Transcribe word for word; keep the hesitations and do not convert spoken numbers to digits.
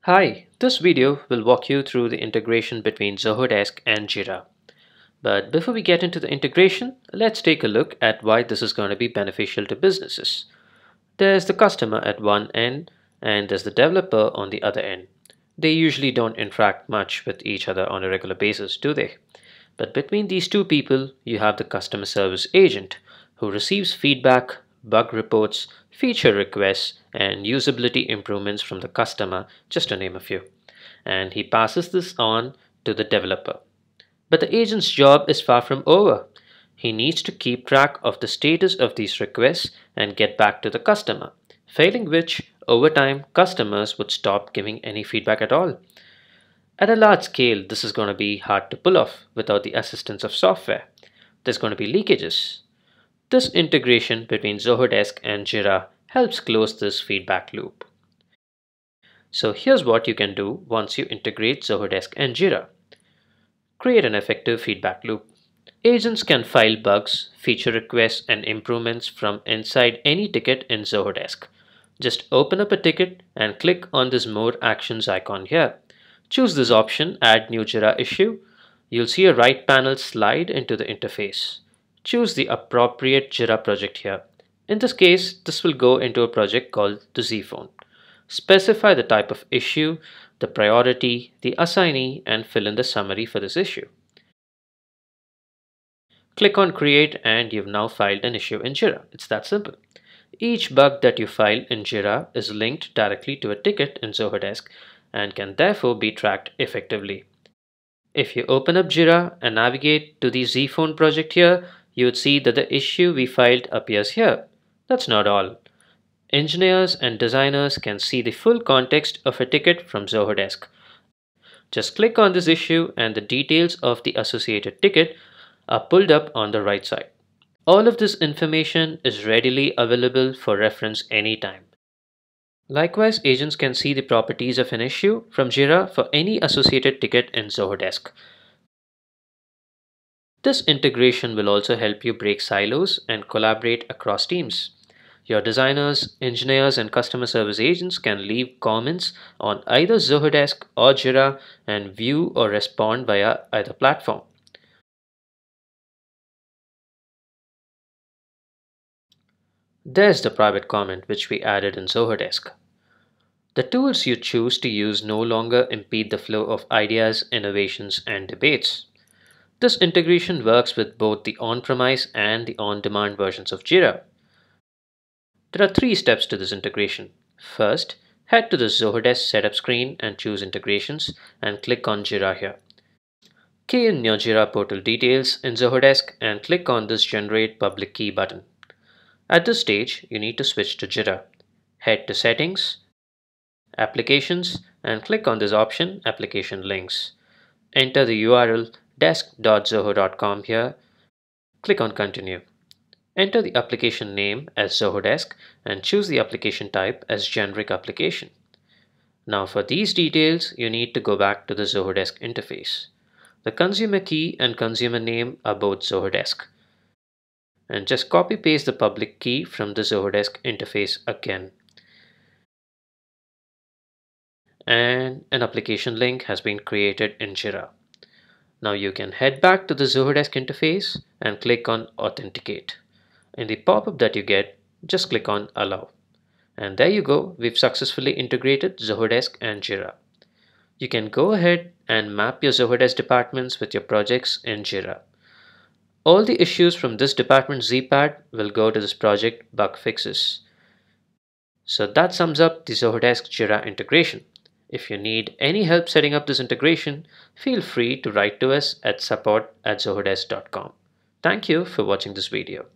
Hi, this video will walk you through the integration between Zoho Desk and JIRA. But before we get into the integration, let's take a look at why this is going to be beneficial to businesses. There's the customer at one end and there's the developer on the other end. They usually don't interact much with each other on a regular basis, do they? But between these two people, you have the customer service agent who receives feedback, bug reports, feature requests, and usability improvements from the customer, just to name a few. And he passes this on to the developer. But the agent's job is far from over. He needs to keep track of the status of these requests and get back to the customer, failing which, over time, customers would stop giving any feedback at all. At a large scale, this is going to be hard to pull off without the assistance of software. There's going to be leakages. This integration between Zoho Desk and JIRA helps close this feedback loop. So here's what you can do once you integrate Zoho Desk and JIRA. Create an effective feedback loop. Agents can file bugs, feature requests, and improvements from inside any ticket in Zoho Desk. Just open up a ticket and click on this More Actions icon here. Choose this option, Add New JIRA Issue. You'll see a right panel slide into the interface. Choose the appropriate JIRA project here. In this case, this will go into a project called the Z-Phone. Specify the type of issue, the priority, the assignee, and fill in the summary for this issue. Click on Create and you've now filed an issue in JIRA. It's that simple. Each bug that you file in JIRA is linked directly to a ticket in Zoho Desk and can therefore be tracked effectively. If you open up JIRA and navigate to the Z-Phone project here, you would see that the issue we filed appears here. That's not all. Engineers and designers can see the full context of a ticket from Zoho Desk. Just click on this issue and the details of the associated ticket are pulled up on the right side. All of this information is readily available for reference anytime. Likewise, agents can see the properties of an issue from JIRA for any associated ticket in Zoho Desk. This integration will also help you break silos and collaborate across teams. Your designers, engineers, and customer service agents can leave comments on either Zoho Desk or JIRA and view or respond via either platform. There's the private comment which we added in Zoho Desk. The tools you choose to use no longer impede the flow of ideas, innovations, and debates. This integration works with both the on-premise and the on-demand versions of JIRA. There are three steps to this integration. First, head to the Zoho Desk setup screen and choose Integrations and click on JIRA here. Key in your JIRA portal details in Zoho Desk and click on this Generate Public Key button. At this stage, you need to switch to JIRA. Head to Settings, Applications, and click on this option, Application Links. Enter the U R L desk dot zoho dot com here. Click on Continue. Enter the application name as Zoho Desk and choose the application type as Generic Application. Now for these details, you need to go back to the Zoho Desk interface. The consumer key and consumer name are both Zoho Desk. And just copy paste the public key from the Zoho Desk interface again. And an application link has been created in JIRA. Now you can head back to the Zoho Desk interface and click on Authenticate. In the pop-up that you get, just click on Allow. And there you go, we've successfully integrated Zoho Desk and JIRA. You can go ahead and map your Zoho Desk departments with your projects in JIRA. All the issues from this department Z-pad will go to this project Bug Fixes. So that sums up the Zoho Desk JIRA integration. If you need any help setting up this integration, feel free to write to us at support at zoho desk dot com. Thank you for watching this video.